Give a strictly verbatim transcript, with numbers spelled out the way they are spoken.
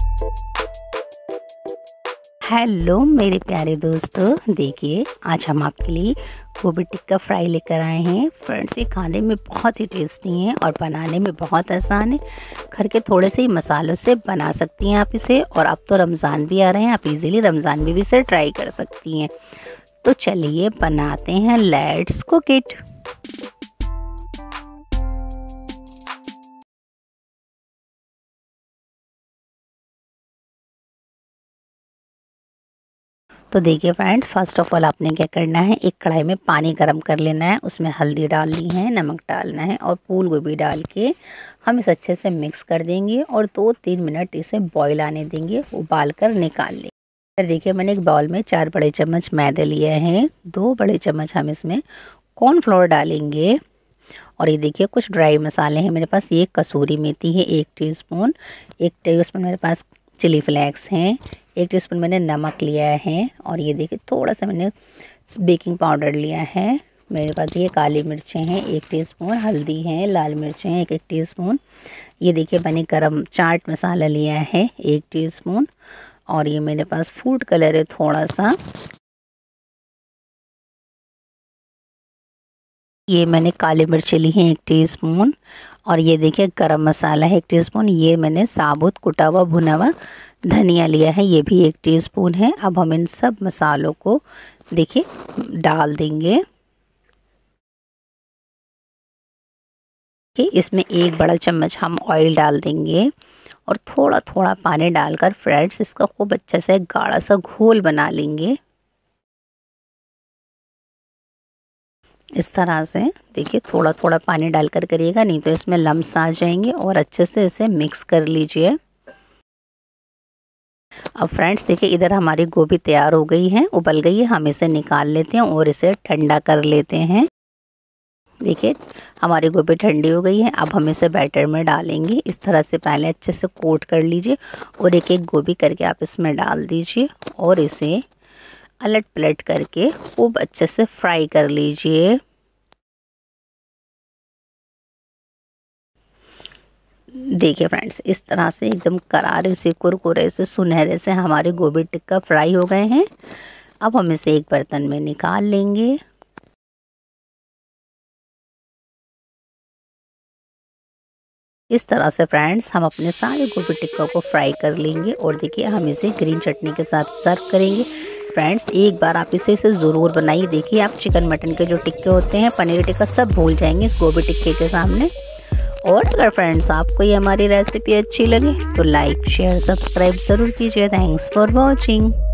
Hello मेरे प्यारे दोस्तों, देखिए आज हम आपके लिए गोभी टिक्का फ्राई लेकर आए हैं। फ्रेंड्स, ये खाने में बहुत ही टेस्टी है और बनाने में बहुत आसान है। घर के थोड़े से ही मसालों से बना सकती हैं आप इसे। और अब तो रमज़ान भी आ रहे हैं, आप इजीली रमज़ान में भी इसे ट्राई कर सकती हैं। तो चलिए बनाते हैं, लेट्स कुक इट। तो देखिए फ्रेंड्स, फर्स्ट ऑफ ऑल आपने क्या करना है, एक कढ़ाई में पानी गर्म कर लेना है, उसमें हल्दी डालनी है, नमक डालना है और फूल गोभी डाल के हम इसे अच्छे से मिक्स कर देंगे और दो तीन मिनट इसे बॉईल आने देंगे, उबाल कर निकाल लेंगे। फिर देखिए मैंने एक बाउल में चार बड़े चम्मच मैदे लिए हैं, दो बड़े चम्मच हम इसमें कॉर्नफ्लोर डालेंगे। और ये देखिए कुछ ड्राई मसाले हैं मेरे पास, ये कसूरी मेथी है एक टीस्पून, एक टीस्पून मेरे पास चिली फ्लेक्स हैं, एक टीस्पून मैंने नमक लिया है और ये देखिए थोड़ा सा मैंने बेकिंग पाउडर लिया है। मेरे पास ये काली मिर्चें हैं एक टीस्पून, हल्दी है, लाल मिर्चें हैं एक एक टीस्पून। ये देखिए मैंने गरम चाट मसाला लिया है एक टीस्पून और ये मेरे पास फूड कलर है थोड़ा सा। ये मैंने काली मिर्ची ली है एक टीस्पून और ये देखिए गरम मसाला है एक टीस्पून। ये मैंने साबुत कुटा हुआ भुना हुआ धनिया लिया है, ये भी एक टीस्पून है। अब हम इन सब मसालों को देखिए डाल देंगे। इसमें एक बड़ा चम्मच हम ऑयल डाल देंगे और थोड़ा थोड़ा पानी डालकर फ्रेंड्स इसका खूब अच्छे से गाढ़ा सा घोल बना लेंगे। इस तरह से देखिए थोड़ा थोड़ा पानी डालकर करिएगा, नहीं तो इसमें लम्स आ जाएंगे। और अच्छे से इसे मिक्स कर लीजिए। अब फ्रेंड्स देखिए इधर हमारी गोभी तैयार हो गई है, उबल गई है। हम इसे निकाल लेते हैं और इसे ठंडा कर लेते हैं। देखिए हमारी गोभी ठंडी हो गई है। अब हम इसे बैटर में डालेंगे। इस तरह से पहले अच्छे से कोट कर लीजिए और एक एक गोभी करके आप इसमें डाल दीजिए और इसे अलट पलट करके खूब अच्छे से फ्राई कर लीजिए। देखिए फ्रेंड्स इस तरह से एकदम करारे से कुरकुरे से सुनहरे से हमारे गोभी टिक्का फ्राई हो गए हैं। अब हम इसे एक बर्तन में निकाल लेंगे। इस तरह से फ्रेंड्स हम अपने सारे गोभी टिक्का को फ्राई कर लेंगे और देखिए हम इसे ग्रीन चटनी के साथ सर्व करेंगे। फ्रेंड्स एक बार आप इसे इसे ज़रूर बनाइए। देखिए आप चिकन मटन के जो टिक्के होते हैं, पनीर टिक्का, सब भूल जाएंगे इस गोभी टिक्के के सामने। और अगर फ्रेंड्स आपको ये हमारी रेसिपी अच्छी लगे तो लाइक शेयर सब्सक्राइब ज़रूर कीजिए। Thanks for watching.